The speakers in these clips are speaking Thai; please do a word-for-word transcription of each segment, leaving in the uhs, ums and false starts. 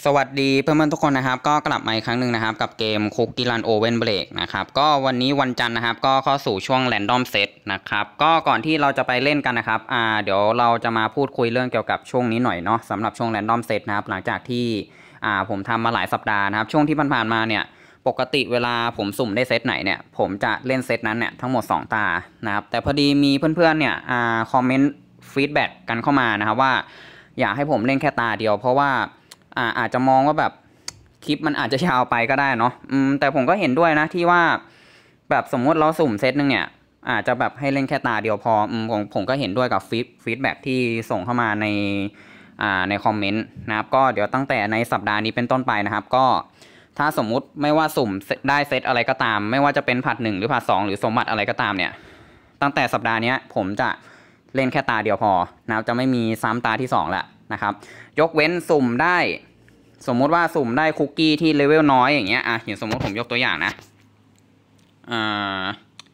สวัสดีเพื่อนๆทุกคนนะครับก็กลับมาอีกครั้งหนึ่งนะครับกับเกม Cookie Run Oven Break นะครับก็วันนี้วันจันทร์นะครับก็เข้าสู่ช่วง Random Set นะครับก็ก่อนที่เราจะไปเล่นกันนะครับอ่าเดี๋ยวเราจะมาพูดคุยเรื่องเกี่ยวกับช่วงนี้หน่อยเนาะสำหรับช่วง Random Set นะครับหลังจากที่อ่าผมทำมาหลายสัปดาห์นะครับช่วงที่ผ่านๆมาเนี่ยปกติเวลาผมสุ่มได้เซตไหนเนี่ยผมจะเล่นเซตนั้นเนี่ยทั้งหมดสองตานะครับแต่พอดีมีเพื่อนๆเนี่ยอ่าคอมเมนต์ฟีดแบ็กกันเข้ามานะครับว่าอยากให้ผมเล่นแค่ตาเดียวเพราะว่าอ่าอาจจะมองว่าแบบคลิปมันอาจจะยาวไปก็ได้เนาะอืมแต่ผมก็เห็นด้วยนะที่ว่าแบบสมมติเราสุ่มเซตนึงเนี่ยอาจจะแบบให้เล่นแค่ตาเดียวพออืมผมผมก็เห็นด้วยกับฟีดฟีดแบ็กที่ส่งเข้ามาในอ่าในคอมเมนต์นะครับก็เดี๋ยวตั้งแต่ในสัปดาห์นี้เป็นต้นไปนะครับก็ถ้าสมมุติไม่ว่าสุ่มได้เซตอะไรก็ตามไม่ว่าจะเป็นผัดหนึ่งหรือผัดสองหรือสมบัติอะไรก็ตามเนี่ยตั้งแต่สัปดาห์นี้ผมจะเล่นแค่ตาเดียวพอนะครับจะไม่มีซ้ำตาที่สองแล้วนะครับยกเว้นสุ่มได้สมมุติว่าสุ่มได้คุกกี้ที่เลเวลน้อยอย่างเงี้ยอ่ะอย่างสมมติผมยกตัวอย่างนะอ่า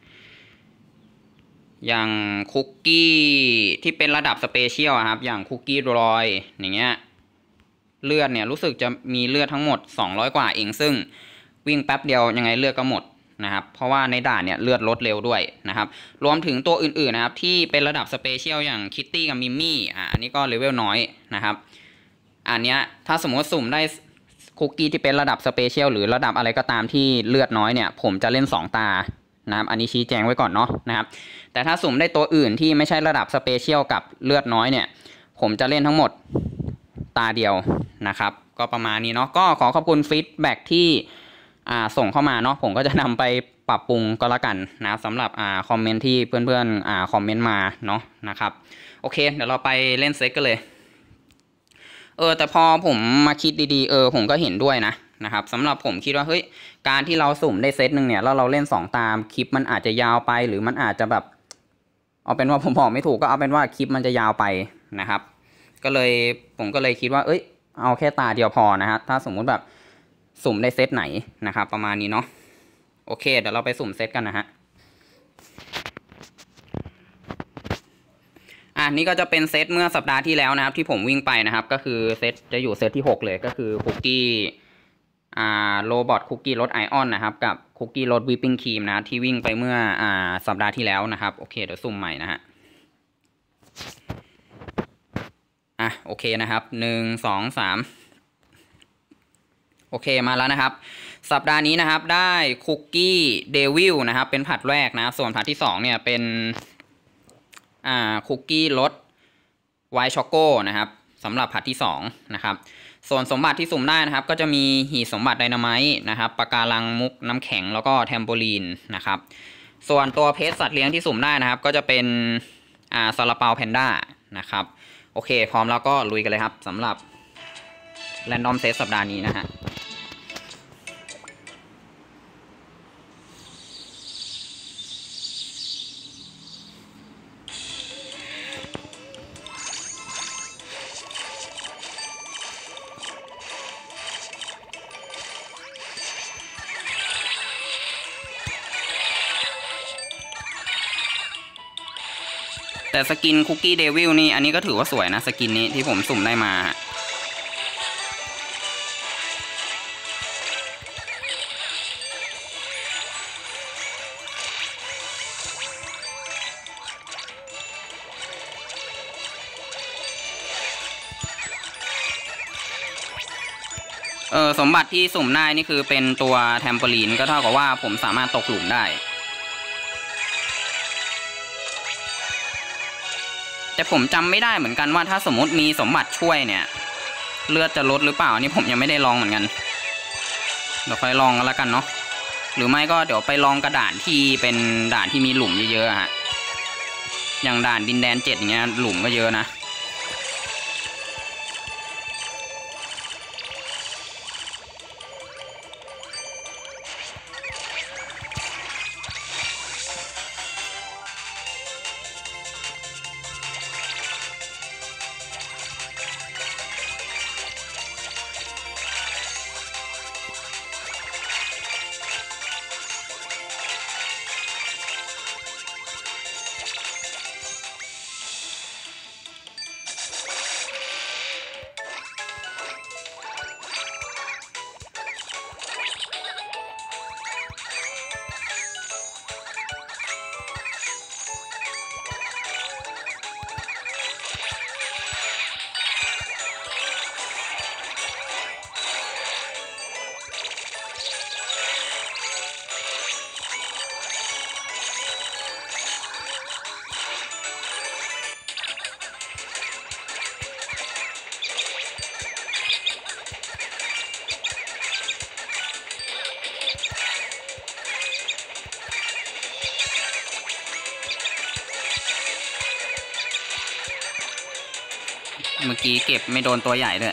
อย่างคุกกี้ที่เป็นระดับสเปเชียลครับอย่างคุกกี้รอยอย่างเงี้ยเลือดเนี่ยรู้สึกจะมีเลือดทั้งหมดสองร้อยกว่าเองซึ่งวิ่งแป๊บเดียวยังไงเลือดก็หมดนะครับเพราะว่าในด่านเนี่ยเลือดลดเร็วด้วยนะครับรวมถึงตัวอื่นๆนะครับที่เป็นระดับสเปเชียลอย่างคิตตี้กับมิมมี่อ่ะอันนี้ก็เลเวลน้อยนะครับอันเนี้ยถ้าสมมติสุ่มได้คุกกี้ที่เป็นระดับสเปเชียลหรือระดับอะไรก็ตามที่เลือดน้อยเนี่ยผมจะเล่นสองตานะครับอันนี้ชี้แจงไว้ก่อนเนาะนะครับแต่ถ้าสุ่มได้ตัวอื่นที่ไม่ใช่ระดับสเปเชียลกับเลือดน้อยเนี่ยผมจะเล่นทั้งหมดตาเดียวนะครับก็ประมาณนี้เนาะก็ขอขอบคุณฟีดแบ็กที่อ่าส่งเข้ามาเนาะผมก็จะนำไปปรับปรุงก็แล้วกันนะสำหรับอ่าคอมเมนต์ที่เพื่อนๆอ่าคอมเมนต์มาเนาะนะครับโอเคเดี๋ยวเราไปเล่นเซตกันเลยเออแต่พอผมมาคิดดีๆเออผมก็เห็นด้วยนะนะครับสำหรับผมคิดว่าเฮ้ยการที่เราสุ่มได้เซตหนึ่งเนี่ยแล้วเราเล่นสองตามคลิปมันอาจจะยาวไปหรือมันอาจจะแบบเอาเป็นว่าผมบอกไม่ถูกก็เอาเป็นว่าคลิปมันจะยาวไปนะครับก็เลยผมก็เลยคิดว่าเอ้ยเอาแค่ตาเดียวพอนะฮะถ้าสมมุติแบบสุ่มได้เซตไหนนะครับประมาณนี้เนาะโอเคเดี๋ยวเราไปสุ่มเซตกันนะฮะอ่ะนี่ก็จะเป็นเซตเมื่อสัปดาห์ที่แล้วนะครับที่ผมวิ่งไปนะครับก็คือเซตจะอยู่เซตที่หกเลยก็คือคุกกี้อ่าโรบอทคุกกี้รสไอออนนะครับกับคุกกี้รสวิปปิ้งครีมนะที่วิ่งไปเมื่ออ่าสัปดาห์ที่แล้วนะครับโอเคเดี๋ยวสุ่มใหม่นะฮะอ่ะโอเคนะครับหนึ่งสองสามโอเคมาแล้วนะครับสัปดาห์นี้นะครับได้คุกกี้เดวิลนะครับเป็นผัดแรกนะส่วนผัดที่สองเนี่ยเป็นอ่าคุกกี้รสไวท์ช็อกโกนะครับสำหรับผัดที่สองนะครับส่วนสมบัติที่สุ่มได้นะครับก็จะมีหีบสมบัติไดนาไมต์นะครับปะการังมุกน้ำแข็งแล้วก็แทมโบลีนนะครับส่วนตัวเพชรสัตว์เลี้ยงที่สุ่มได้นะครับก็จะเป็นอ่าซาลาเปาแพนด้านะครับโอเคพร้อมแล้วก็ลุยกันเลยครับสำหรับแรนดอมเซตสัปดาห์นี้นะฮะแต่สกินคุกกี้เดวิลนี่อันนี้ก็ถือว่าสวยนะสกินนี้ที่ผมสุ่มได้มาเออสมบัติที่สุ่มได้นี่คือเป็นตัวแทมโปลีนก็เท่ากับว่าผมสามารถตกหลุมได้แต่ผมจำไม่ได้เหมือนกันว่าถ้าสมมติมีสมบัติช่วยเนี่ยเลือดจะลดหรือเปล่านี่ผมยังไม่ได้ลองเหมือนกันเดี๋ยวค่อยลองกันแล้วกันเนาะหรือไม่ก็เดี๋ยวไปลองกระด่านที่เป็นด่านที่มีหลุมเยอะๆฮะอย่างด่านดินแดนเจ็ดอย่างเงี้ยหลุมก็เยอะนะมื่อกี้เก็บไม่โดนตัวใหญ่ด้วย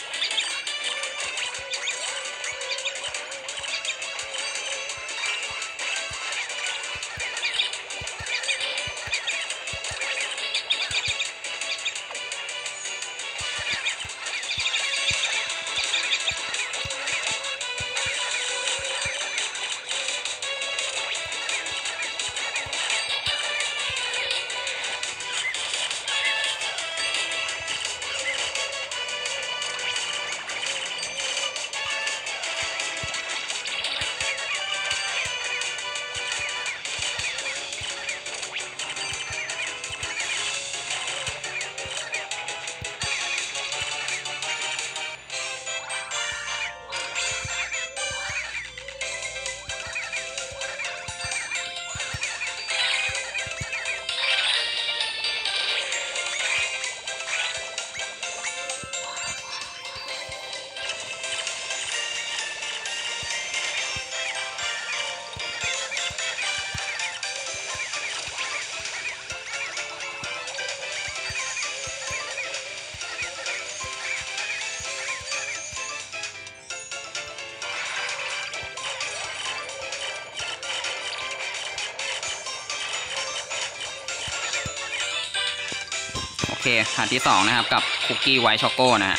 โอเคผ่านที่สองนะครับกับคุกกี้ไวท์ช็อกโก้นะฮะ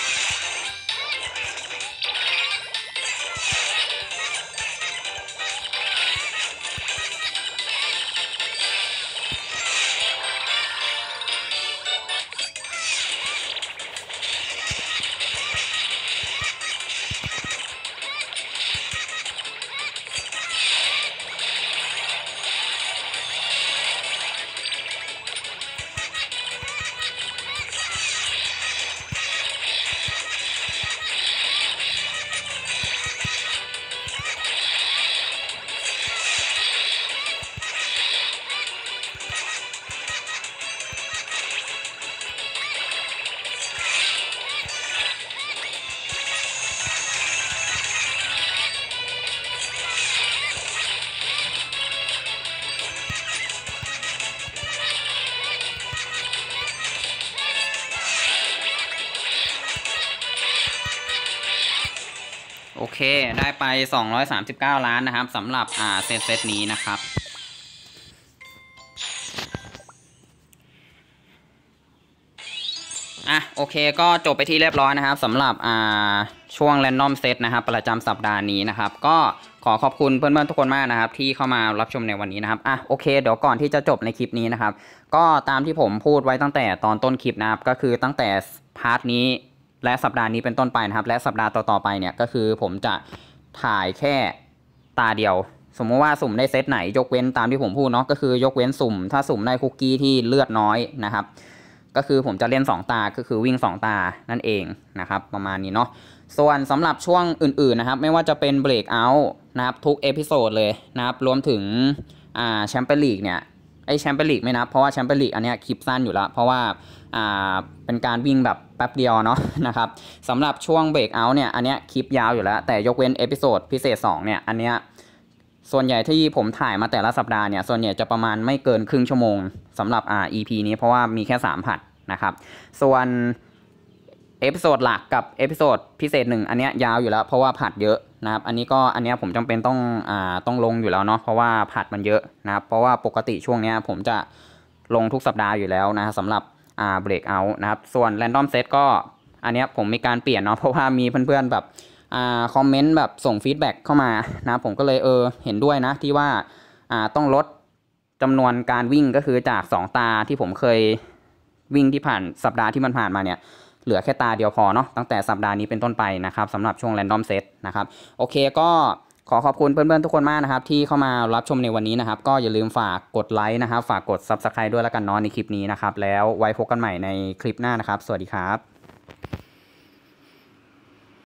โอเคได้ไปสองร้อยสามสิบเก้าล้านนะครับสำหรับอ่าเซตเซตนี้นะครับอ่ะโอเคก็จบไปที่เรียบร้อยนะครับสำหรับอ่าช่วง Random Set นะครับประจำสัปดาห์นี้นะครับก็ขอขอบคุณเพื่อนๆทุกคนมากนะครับที่เข้ามารับชมในวันนี้นะครับอ่ะโอเคเดี๋ยวก่อนที่จะจบในคลิปนี้นะครับก็ตามที่ผมพูดไว้ตั้งแต่ตอนต้นคลิปนะครับก็คือตั้งแต่พาร์ทนี้และสัปดาห์นี้เป็นต้นไปนะครับและสัปดาห์ต่อๆไปเนี่ยก็คือผมจะถ่ายแค่ตาเดียวสมมติว่าสุ่มได้เซตไหนยกเว้นตามที่ผมพูดเนาะก็คือยกเว้นสุ่มถ้าสุ่มได้คุกกี้ที่เลือดน้อยนะครับก็คือผมจะเล่นสองตาก็คือวิ่งสองตานั่นเองนะครับประมาณนี้เนาะส่วนสำหรับช่วงอื่นๆนะครับไม่ว่าจะเป็นเบรกเอาท์นะครับทุกเอพิโซดเลยนะครับรวมถึงอ่าแชมเปี้ยนลีกเนี่ยไอแชมเปี้ยนลีกไม่นับเพราะว่าแชมเปี้ยนลีกอันเนี้ยคลิปสั้นอยู่แล้วเพราะว่าอ่าเป็นการวิ่งแบบแป๊บเดียวเนาะนะครับสำหรับช่วงเบรกเอาท์เนี่ยอันเนี้ยคลิปยาวอยู่แล้วแต่ยกเว้นเอพิโซดพิเศษสองเนี่ยอันเนี้ยส่วนใหญ่ที่ผมถ่ายมาแต่ละสัปดาห์เนี่ยส่วนใหญ่จะประมาณไม่เกินครึ่งชั่วโมงสำหรับอ่า อี พี นี้เพราะว่ามีแค่สามผัดนะครับส่วนเอพิโซดหลักกับเอพิโซดพิเศษหนึ่งอันเนี้ยยาวอยู่แล้วเพราะว่าผัดเยอะนะครับอันนี้ก็อันเนี้ยผมจำเป็นต้องอ่าต้องลงอยู่แล้วเนาะเพราะว่าผัดมันเยอะนะครับเพราะว่าปกติช่วงเนี้ยผมจะลงทุกสัปดาห์อยู่แล้วนะสำหรับอ่าเบรกเอาท์นะครับส่วน Random Set ก็อันเนี้ยผมมีการเปลี่ยนเนาะเพราะว่ามีเพื่อนๆแบบอ่าคอมเมนต์แบบส่งฟีดแบ็กเข้ามานะผมก็เลยเออเห็นด้วยนะที่ว่าอ่าต้องลดจำนวนการวิ่งก็คือจากสองตาที่ผมเคยวิ่งที่ผ่านสัปดาห์ที่มันผ่านมาเนี่ยเหลือแค่ตาเดียวพอเนาะตั้งแต่สัปดาห์นี้เป็นต้นไปนะครับสำหรับช่วง Random Set นะครับโอเคก็ขอขอบคุณเพื่อนๆทุกคนมากนะครับที่เข้ามารับชมในวันนี้นะครับก็อย่าลืมฝากกดไลค์นะครับฝากกด ซับสไครบ์ ด้วยแล้วกันเนาะในคลิปนี้นะครับแล้วไว้พบกันใหม่ในคลิปหน้านะครับสวัสดีครับ